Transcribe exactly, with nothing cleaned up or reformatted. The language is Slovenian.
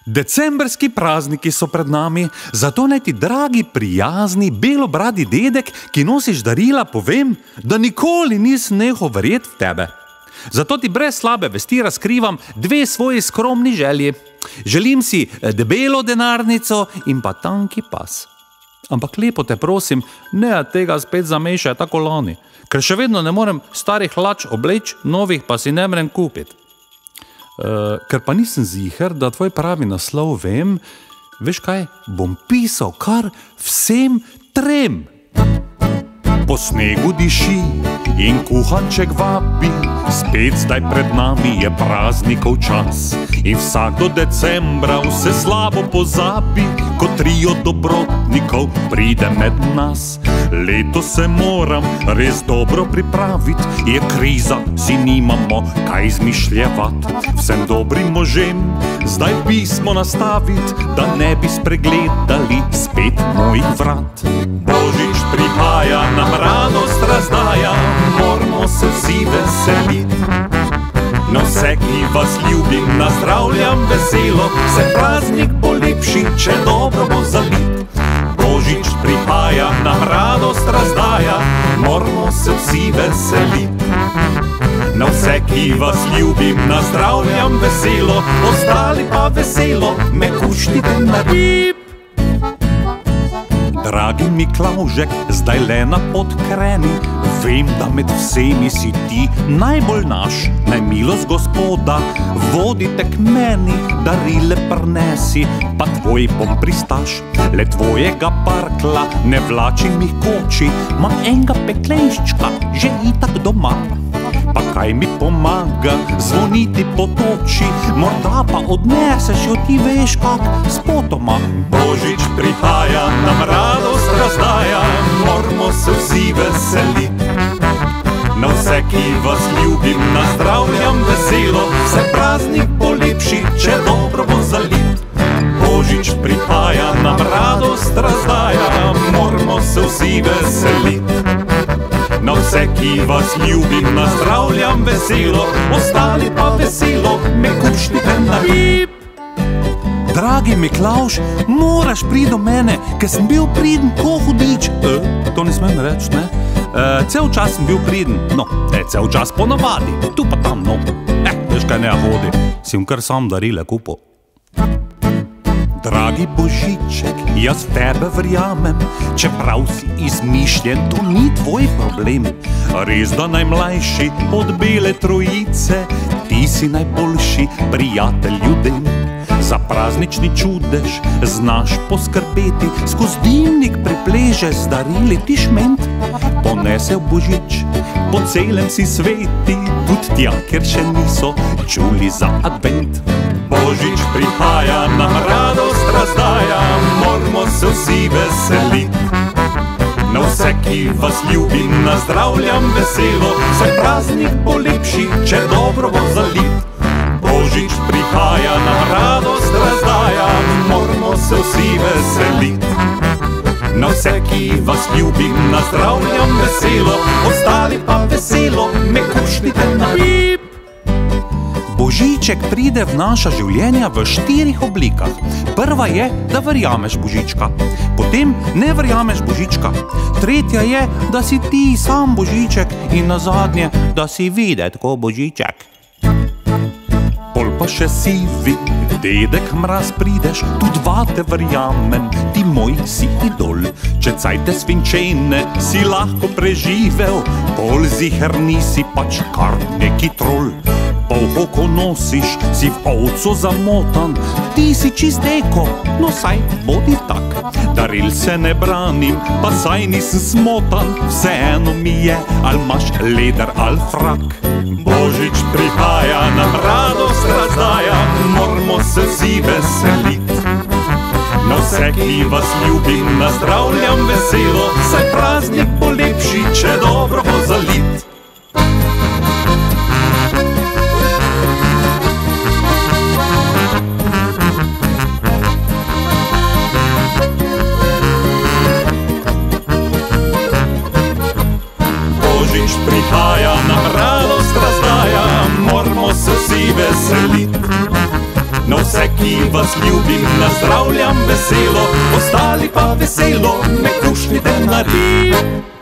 Decembrski prazniki so pred nami, zato naj ti, dragi, prijazni, belobradi dedek, ki nosiš darila, povem, da nikoli nisem nehal verjeti v tebe. Zato ti brez slabe vesti razkrivam dve svoji skromni želji. Želim si debelo denarnico in pa tanki pas. Ampak lepo te prosim, ne tega spet zamešaj tako lani, ker še vedno ne morem starih hlač obleč, novih pa si ne morem kupiti. Uh, ker pa nisem ziher, da tvoj pravi naslov vem, veš kaj, bom pisal kar vsem trem. Po snegu diši in kuhanček vabi, spet zdaj pred nami je praznikov čas. In vsak do decembra vse slabo pozabi, ko trio dobrotnikov pride med nas. Leto se moram res dobro pripraviti, je kriza, si nimamo kaj izmišljevati. Vsem dobrim možem zdaj pismo nastaviti, da ne bi spregledali spet mojih vrat. Božič prihaja, nam radost razdaja, moramo se vsi veseliti. No, vse, ki vas ljubim, nazdravljam veselo, se praznik bo lepši, če dobro bo zalit. Božič prihaja, nam radost razdaja, moramo se vsi veseliti. No, vse, ki vas ljubim, nazdravljam veselo, ostali pa veselo, me kuštite na rib. Dragi Miklavžek, zdaj le na pot kreni, vem, da med vsemi si ti najbolj naš. Naj milost Gospoda vodite k meni, darile prnesi, pa tvoj bom pristaš. Le tvojega parkla ne vlačim jih koči, mam enega peklejščka že itak doma. Pa kaj mi pomaga zvoniti po toči, morda pa odneseš jo ti veš kak spotoma. Božič prihaja, nam radost razdaja, moramo se vsi veseliti. Na vse, ki vas ljubim, nazdravljam veselo, se praznik bo lepši, če dobro bo zalit. Božič prihaja, nam radost razdaja, moramo se vsi veseliti. Na vse, ki vas ljubim, nazdravljam veselo, ostali pa veselo, me kuštite na rib. Dragi Miklavž, moraš priti do mene, ker sem bil priden ko hudič. E, to ne smem reči, ne? E, cel čas sem bil priden, no, e, cel čas ponavadi, tu pa tam, no. Eh, veš kaj ne hodi, si jim kar sam darile kupo. Dragi Božiček, jaz v tebe verjamem, čeprav si izmišljen, to ni tvoj problem. Res da najmlajši od bele trojice, ti si najboljši prijatelj ljudem. Za praznični čudež znaš poskrbeti, skoz dimnik pripleže z darili ti šment. Ponese v Božič, po celem si sveti, tudi tja, ker še niso čuli za advent. Božič prihaja, nam radost razdaja, moramo se vsi veseliti. Na vse, ki vas ljubim, nazdravljam veselo, se praznik bo lepši, če dobro bo zalit. Božič prihaja, nam radost razdaja, moramo se vsi veseliti. Na vse, ki vas ljubim, nazdravljam veselo, ostali pa veselo, me kuštite na rib. Božiček pride v naša življenja v štirih oblikah. Prva je, da verjameš Božička, potem ne verjameš Božička, tretja je, da si ti sam Božiček in nazadnje, da si videt ko Božiček. Pol pa še sivi, dedek Mraz prideš, tudi vate verjamem, ti moj si idol. Če cajte svinčene si lahko preživel, pol ziher nisi pač kar neki trol. Polhoko nosiš, si v ovco zamotan, ti si čist eko, no saj bodi tak. Daril se ne branim, pa saj nisem smotan, vseeno mi je, al imaš leder al frak. Božič prihaja, nam radost razdaja, moramo se vsi veseliti. Na vse, ki vas ljubim, nazdravljam veselo, saj praznik bo lepši, če dobro bo zalit. Božič prihaja, nam radost razdaja, moramo se vsi veseliti. No vse, ki vas ljubim, nazdravljam veselo, ostali pa veselo, ne kušnite na rib.